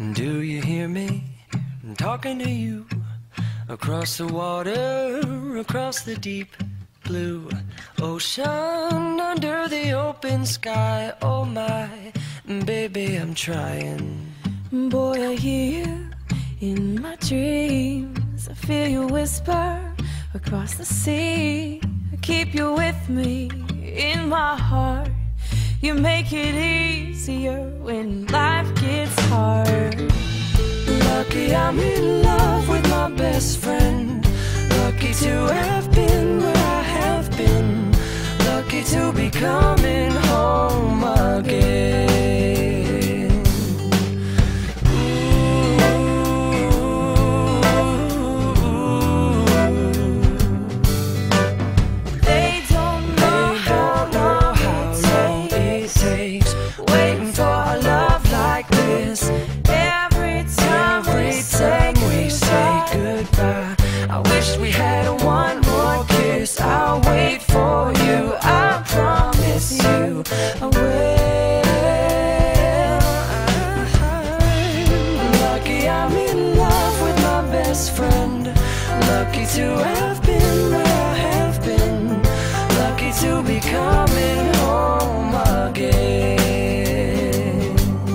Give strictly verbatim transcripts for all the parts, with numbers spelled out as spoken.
Do you hear me? I'm talking to you. Across the water, across the deep blue ocean, under the open sky. Oh my, baby, I'm trying. Boy, I hear you in my dreams. I feel you whisper across the sea. I keep you with me in my heart. You make it easier when life gets hard. Lucky I'm in love with my best friend. Lucky to have been where I have been. Lucky to be coming home again. They don't know how long it takes, waiting for a love like this. Every time Every time we say goodbye, I wish we had one more kiss. I'll wait for you, I promise you I will. Lucky I'm in love with my best friend. Lucky to have been where I have been. Lucky to be coming home again.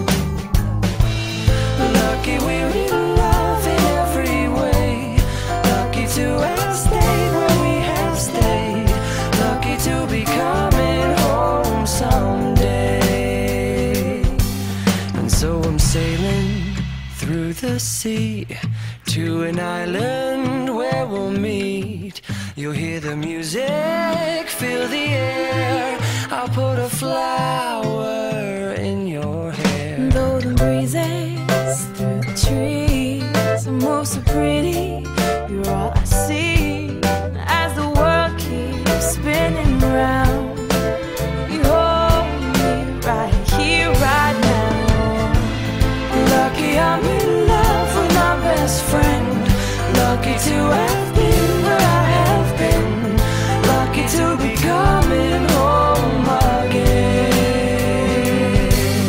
Lucky we're in love in every way. Lucky to have stayed where we have stayed. Lucky to be coming home someday. And so I'm sailing through the sea to an island where we'll meet. You'll hear the music, feel the air. I'll put a flower in your hair. though the breezes through the trees move so pretty, you're all I see as the world keeps spinning round. You hold me right here, right now. Lucky I'm in love with my best friend. Lucky to have been where I have been. Lucky to be coming home again.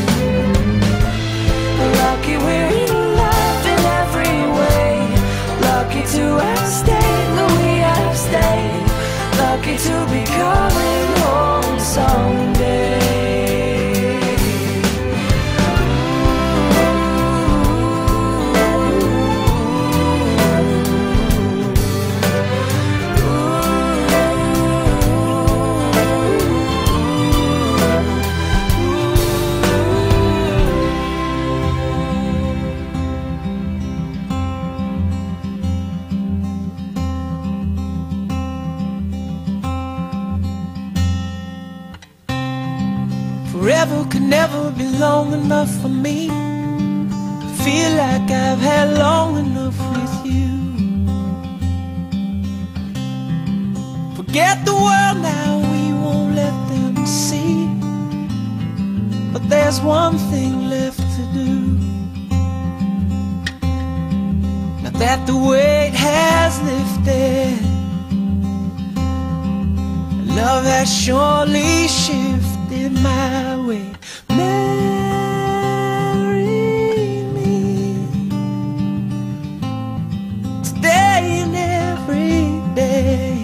Lucky we're in love in every way. Lucky to have stayed where we have stayed. Lucky to be coming home someday. Forever could never be long enough for me. Feel like I've had long enough with you. Forget the world now, we won't let them see. But there's one thing left to do. Now that the weight has lifted, love has surely shifted my way. Marry me today and every day.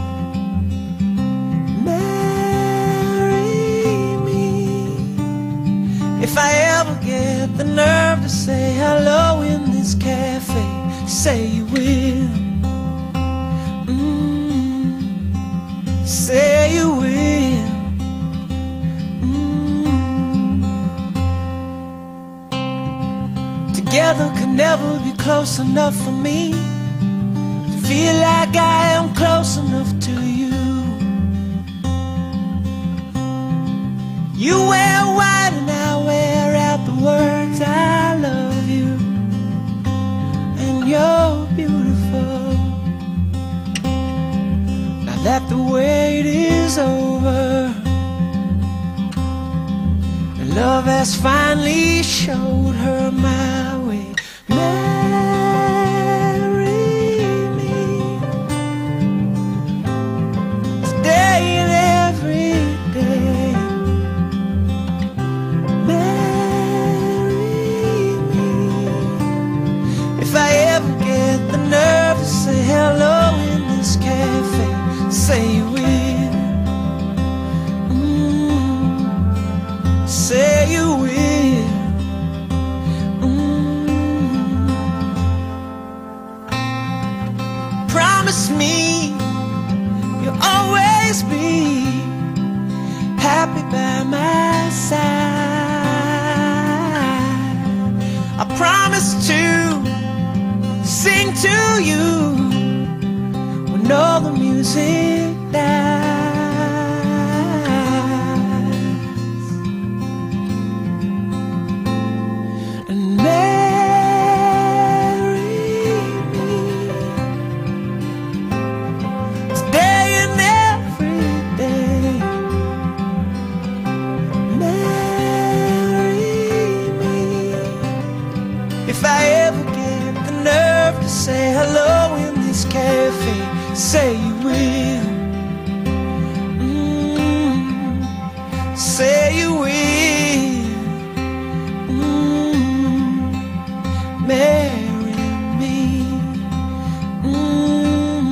Marry me. If I ever get the nerve to say hello in this cafe, say you will. Mm, say you will. Together could never be close enough for me to feel like I am close enough to you. You wear white and I wear out the words I love you, and you're beautiful. Now that the wait is over, love has finally showed her my way. Marry me today and every day. Marry me. say you will. Mm. Promise me you'll always be happy by my side. I promise to sing to you when all the music dies. And marry me today and every day. Marry me if I ever get the nerve to say hello in this cafe. Say you will. Mm. Say you will. Mm. Marry me. Mm.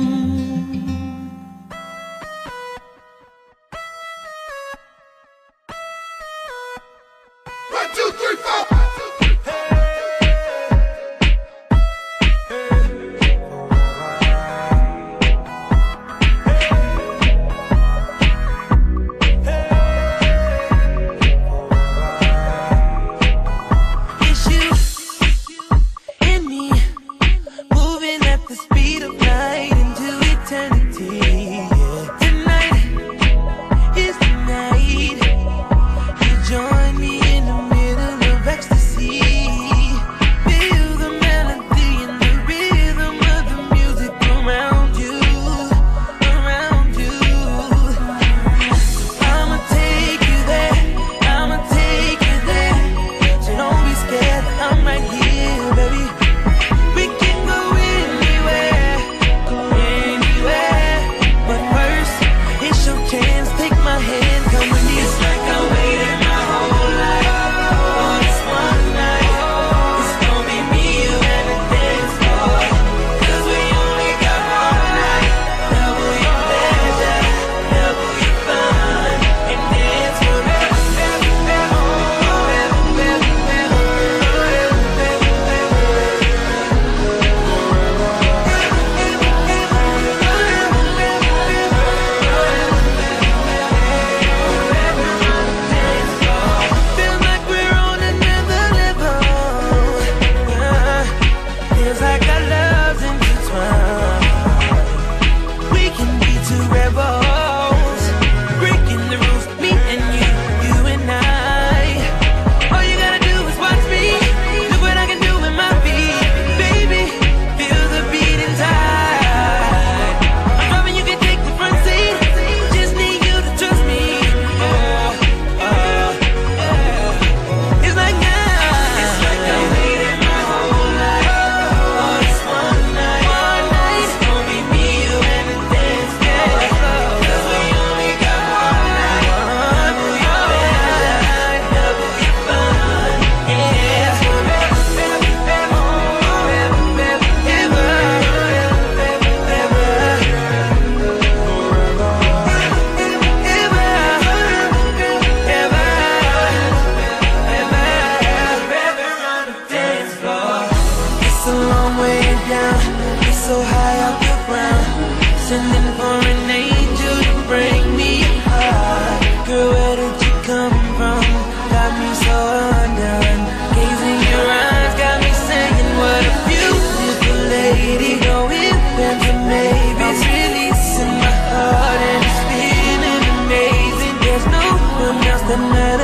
One, two, three, four. That